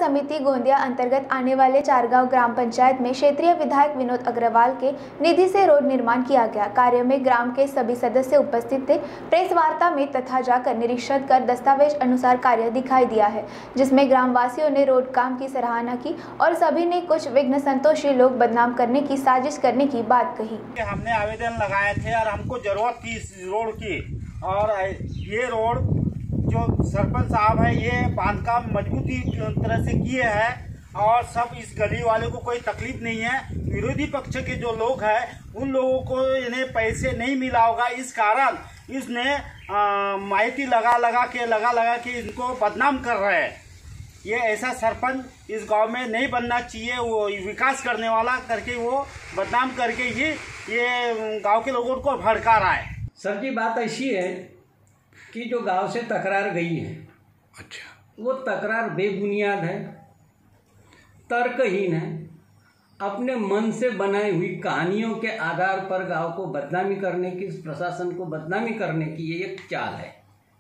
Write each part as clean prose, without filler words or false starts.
समिति गोंदिया अंतर्गत आने वाले चारगांव ग्राम पंचायत में क्षेत्रीय विधायक विनोद अग्रवाल के निधि से रोड निर्माण किया गया। कार्य में ग्राम के सभी सदस्य उपस्थित थे। प्रेस वार्ता में तथा जाकर निरीक्षण कर दस्तावेज अनुसार कार्य दिखाई दिया है, जिसमें ग्रामवासियों ने रोड काम की सराहना की और सभी ने कुछ विघ्न संतोषी लोग बदनाम करने की साजिश करने की बात कही। हमने आवेदन लगाए थे और हमको जरूरत थी इस रोड की, और ये रोड जो सरपंच साहब है ये बांधकाम मजबूती तरह से किए हैं और सब इस गली वाले को कोई तकलीफ नहीं है। विरोधी पक्ष के जो लोग हैं उन लोगों को इन्हें पैसे नहीं मिला होगा, इस कारण इसने माइती लगा के इनको बदनाम कर रहे हैं। ये ऐसा सरपंच इस गांव में नहीं बनना चाहिए। वो विकास करने वाला करके वो बदनाम करके ही ये गांव के लोगों को भड़का रहा है। सर जी, बात ऐसी है कि जो गांव से तकरार गई है, अच्छा, वो तकरार बेबुनियाद है, तर्कहीन है, अपने मन से बनाई हुई कहानियों के आधार पर गांव को बदनामी करने की, प्रशासन को बदनामी करने की ये एक चाल है।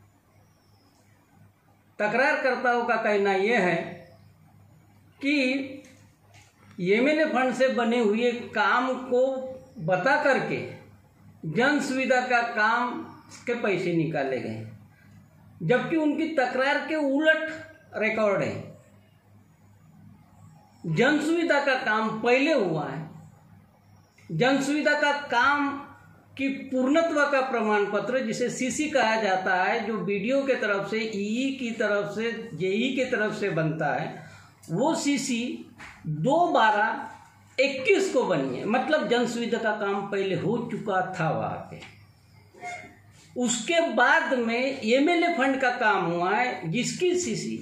तकरारकर्ताओं का कहना यह है कि एमएलए फंड से बने हुए काम को बता करके जन सुविधा का काम के पैसे निकाले गए, जबकि उनकी तकरार के उलट रिकॉर्ड है। जन सुविधा का काम पहले हुआ है। जन सुविधा का काम की पूर्णत्व का प्रमाण पत्र, जिसे सीसी कहा जाता है, जो बीडीओ के तरफ से, ईई की तरफ से, जेई के तरफ से बनता है, वो सीसी 2/12/21 को बनी है। मतलब जन सुविधा का काम पहले हो चुका था वहाँ पे। उसके बाद में एमएलए फंड का काम हुआ है, जिसकी सीसी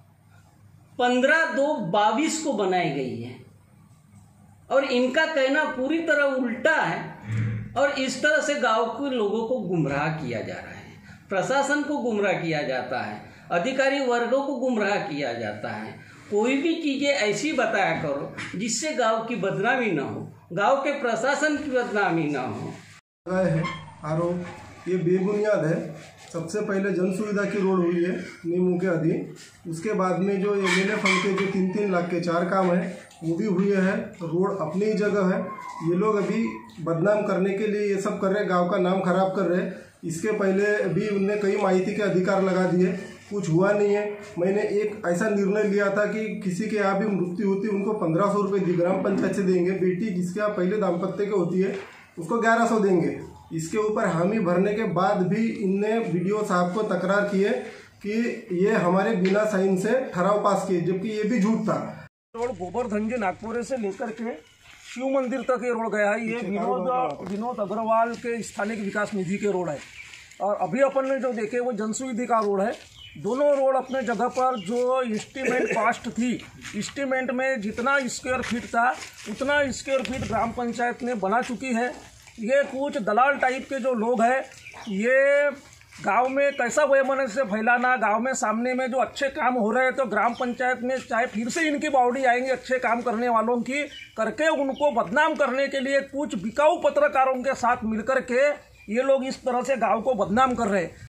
15/2/22 को बनाई गई है। और इनका कहना पूरी तरह उल्टा है और इस तरह से गांव के लोगों को गुमराह किया जा रहा है। प्रशासन को गुमराह किया जाता है, अधिकारी वर्गों को गुमराह किया जाता है। कोई भी चीज़ें ऐसी बताया करो जिससे गांव की बदनामी ना हो, गांव के प्रशासन की बदनामी ना हो। आरोप ये बेबुनियाद है। सबसे पहले जन सुविधा की रोड हुई है नियमों के अधीन। उसके बाद में जो एमएलए फंड के जो 3-3 लाख के 4 काम है वो भी हुए हैं। रोड अपनी ही जगह है। ये लोग अभी बदनाम करने के लिए ये सब कर रहे हैं, गांव का नाम खराब कर रहे हैं। इसके पहले भी उनने कई माहिती के अधिकार लगा दिए, कुछ हुआ नहीं है। मैंने एक ऐसा निर्णय लिया था कि किसी के यहाँ भी मृत्यु होती उनको 1500 रुपये ग्राम पंचायत से देंगे। बेटी जिसके यहाँ पहले दाम्पत्य के होती है उसको 1100 देंगे। इसके ऊपर हामी भरने के बाद भी इनने बीडीओ साहब को तकरार किए कि ये हमारे बिना साइन से ठहराव पास किए, जबकि ये भी झूठ था। रोड गोवर्धन नागपुर से लेकर के शिव मंदिर तक ये रोड गया है। ये विनोद अग्रवाल के स्थानिक विकास निधि के रोड है। और अभी अपन ने जो देखे वो जनसुविधा का रोड है। दोनों रोड अपने जगह पर जो एस्टीमेट कॉस्ट थी, एस्टीमेट में जितना स्क्वायर फीट था उतना स्क्वायर फीट ग्राम पंचायत ने बना चुकी है। ये कुछ दलाल टाइप के जो लोग हैं, ये गांव में कैसा वैमनस्य से फैलाना, गांव में सामने में जो अच्छे काम हो रहे हैं तो ग्राम पंचायत में चाहे फिर से इनकी बाउडी आएंगे अच्छे काम करने वालों की, करके उनको बदनाम करने के लिए कुछ बिकाऊ पत्रकारों के साथ मिलकर के ये लोग इस तरह से गांव को बदनाम कर रहे हैं।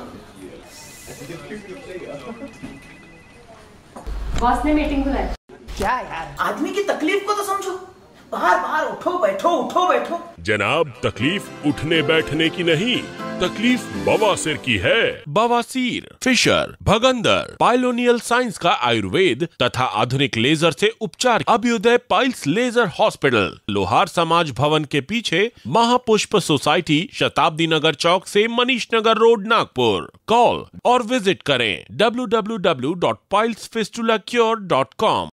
बॉस ने मीटिंग बुलाई। क्या यार, आदमी की तकलीफ को तो समझो। बाहर उठो बैठो। जनाब, तकलीफ उठने बैठने की नहीं, तकलीफ बवासीर की है। बवासीर, फिशर, भगंदर, पाइलोनियल साइंस का आयुर्वेद तथा आधुनिक लेजर से उपचार। अभ्युदय पाइल्स लेजर हॉस्पिटल, लोहार समाज भवन के पीछे, महापुष्प सोसाइटी, शताब्दी नगर चौक से मनीष नगर रोड, नागपुर। कॉल और विजिट करें www.pilesfistulacure.com।